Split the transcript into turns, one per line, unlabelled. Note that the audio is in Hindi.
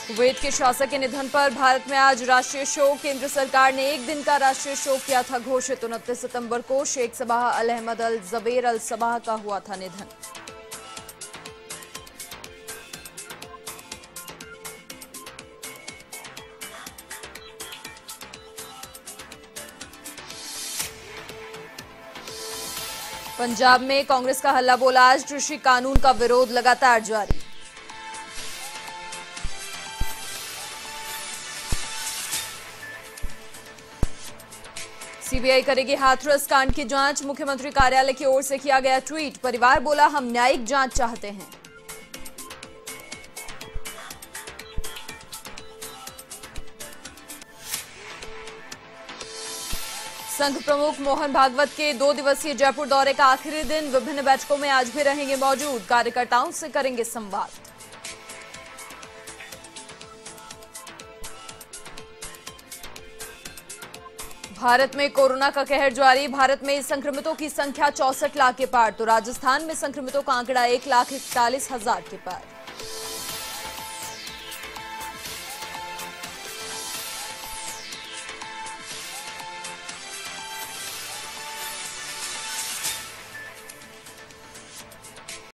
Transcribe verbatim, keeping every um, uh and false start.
कुवैत के शासक के निधन पर भारत में आज राष्ट्रीय शोक। केंद्र सरकार ने एक दिन का राष्ट्रीय शोक किया था घोषित। उनतीस सितंबर को Sheikh Sabah Al Ahmad Al Jaber Al Sabah का हुआ था निधन। पंजाब में कांग्रेस का हल्ला बोला। आज कृषि कानून का विरोध लगातार जारी। सीबीआई करेगी हाथरस कांड की जांच। मुख्यमंत्री कार्यालय की ओर से किया गया ट्वीट। परिवार बोला, हम न्यायिक जांच चाहते हैं। संघ प्रमुख मोहन भागवत के दो दिवसीय जयपुर दौरे का आखिरी दिन। विभिन्न बैठकों में आज भी रहेंगे मौजूद। कार्यकर्ताओं से करेंगे संवाद। भारत में कोरोना का कहर जारी। भारत में संक्रमितों की संख्या चौसठ लाख के पार, तो राजस्थान में संक्रमितों का आंकड़ा एक लाख इकतालीस हजार के पार।